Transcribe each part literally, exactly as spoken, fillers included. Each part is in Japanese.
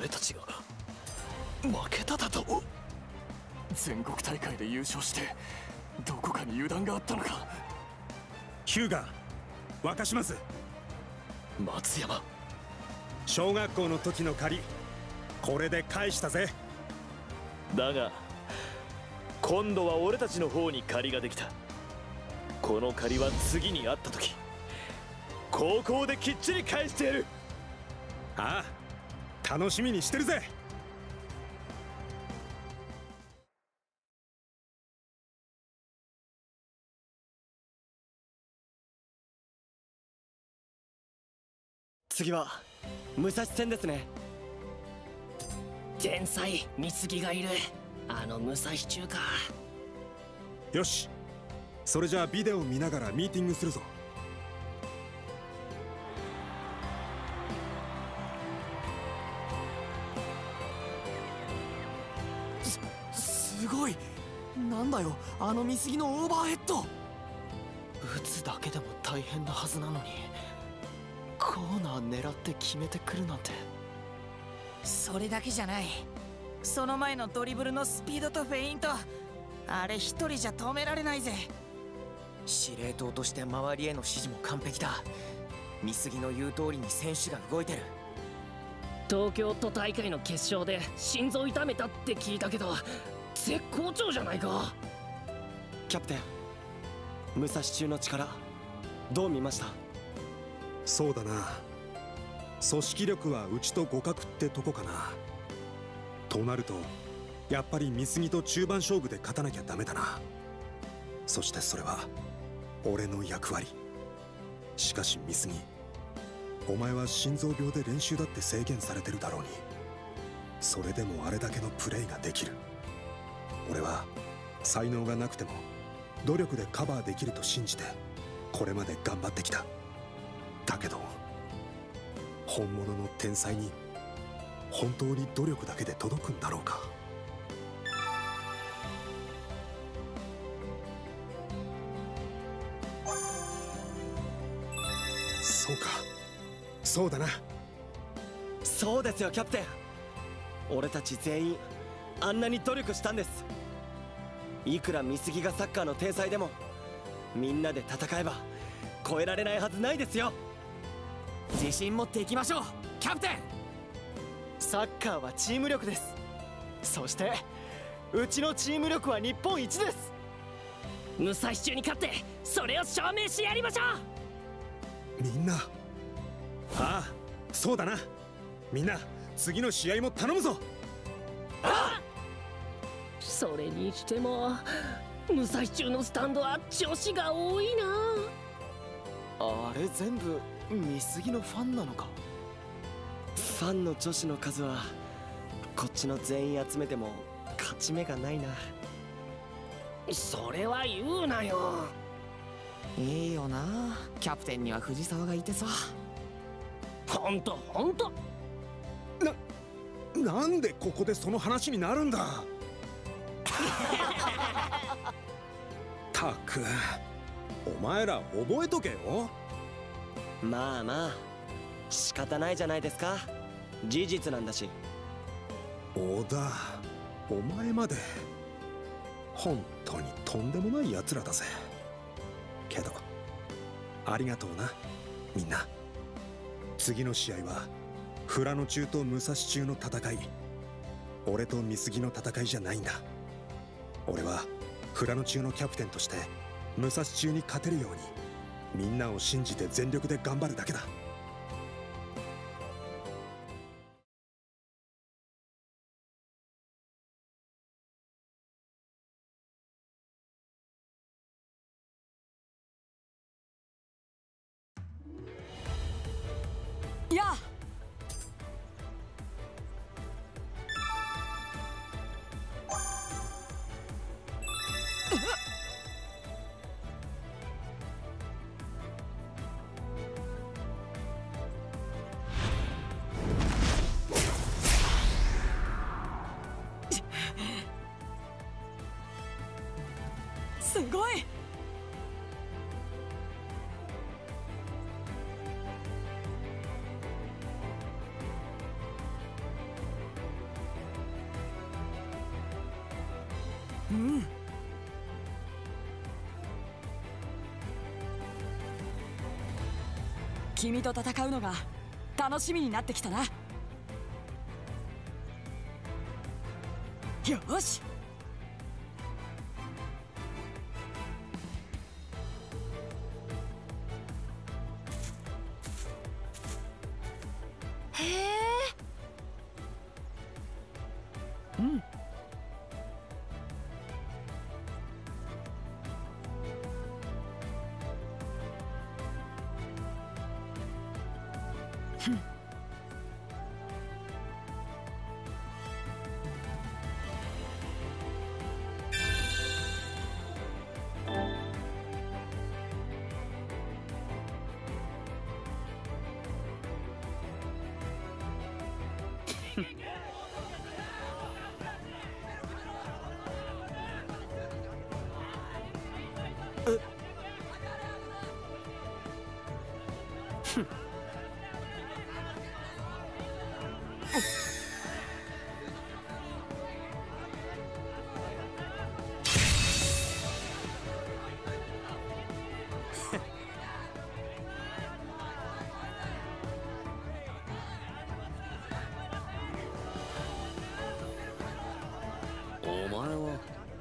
俺たちが負けただと？ 全国大会で優勝してどこかに油断があったのか。 ヒューガ若島津、 松山、 小学校の時の借りこれで返したぜ。 だが今度は俺たちの方に借りができた。この借りは次に会った時高校できっちり返してやる。 ああ、楽しみにしてるぜ。 次は武蔵戦ですね。 天才美杉がいる。あの武蔵中か。 よし、それじゃあビデオ見ながらミーティングするぞ。 す、すごい。なんだよあの美杉のオーバーヘッド。打つだけでも大変なはずなのにコーナー狙って決めてくるなんて。 それだけじゃない。その前のドリブルのスピードとフェイント、あれ一人じゃ止められないぜ。 司令塔として周りへの指示も完璧だ。美杉の言う通りに選手が動いてる。 東京都大会の決勝で心臓痛めたって聞いたけど絶好調じゃないか。 キャプテン、武蔵中の力どう見ました？ そうだな、組織力はうちと互角ってとこかな。となるとやっぱり美杉と中盤勝負で勝たなきゃダメだな。そしてそれは俺の役割。しかし美杉、お前は心臓病で練習だって制限されてるだろうに、それでもあれだけのプレーができる。俺は才能がなくても努力でカバーできると信じてこれまで頑張ってきた。だけど本物の天才に本当に努力だけで届くんだろうか。そうか、そうだな。 そうですよキャプテン。俺たち全員あんなに努力したんです。いくら美杉がサッカーの天才でもみんなで戦えば超えられないはずないですよ。 自信持っていきましょうキャプテン。 サッカーはチーム力です。そしてうちのチーム力は日本一です。 武蔵中に勝ってそれを証明してやりましょう。みんな、ああそうだな。みんな次の試合も頼むぞ。 あっ、それにしても武蔵中のスタンドは女子が多いな。 あれ全部美杉のファンなのか。 ファンの女子の数はこっちの全員集めても勝ち目がないな。 それは言うなよ。 いいよな、キャプテンには藤沢がいてさ。 ほんとほんと。 な、なんでここでその話になるんだ。たく、お前ら覚えとけよ。 まあまあ仕方ないじゃないですか。事実なんだし。 小田、お前まで本当にとんでもない奴らだぜ。けどありがとうなみんな。次の試合は富良野中と武蔵中の戦い。俺と美杉の戦いじゃないんだ。俺は富良野中のキャプテンとして武蔵中に勝てるようにみんなを信じて全力で頑張るだけだ。 やあ、すごい。 うん。君と戦うのが楽しみになってきたな。よし。 へえ。 うん。ふん。 お前は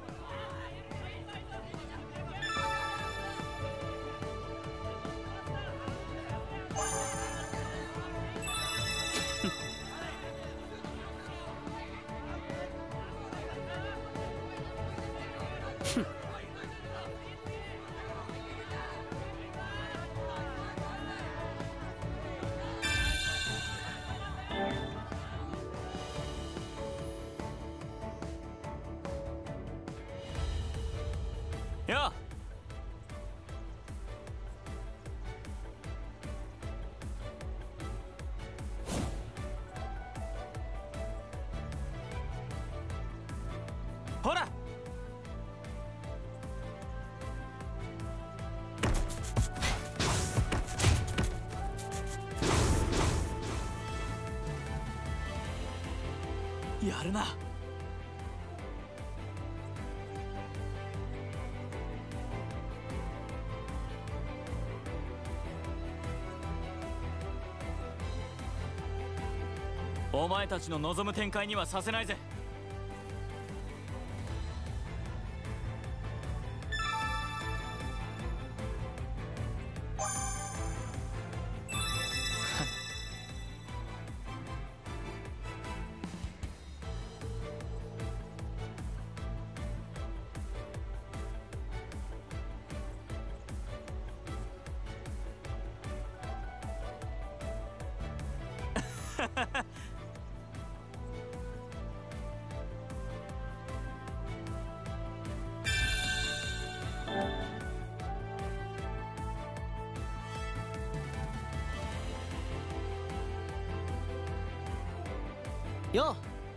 よっ。ほら。やるな。お前たちの望む展開にはさせないぜ。 よ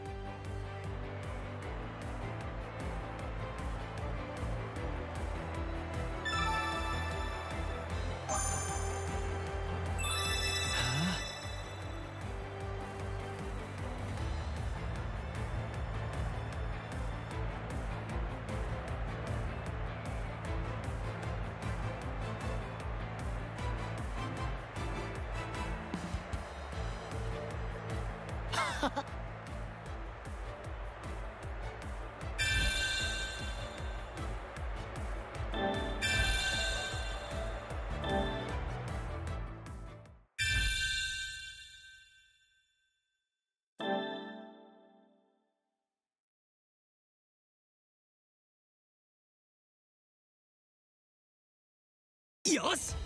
よし。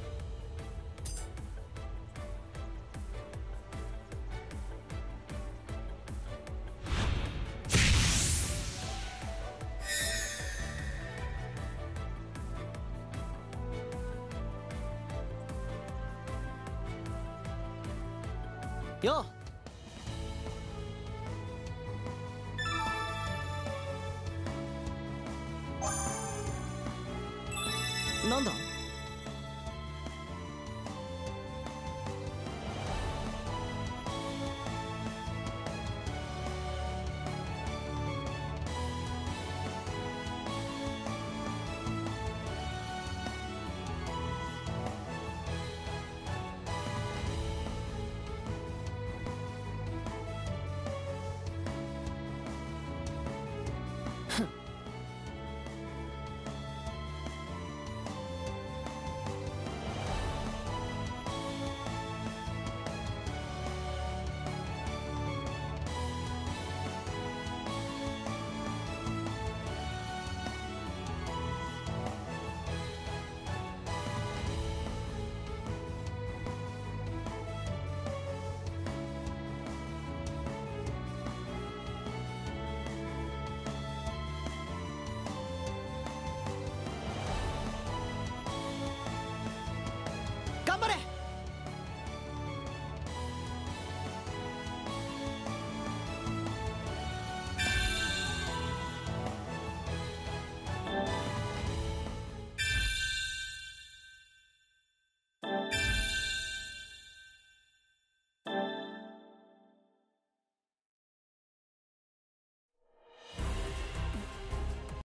よなんだ。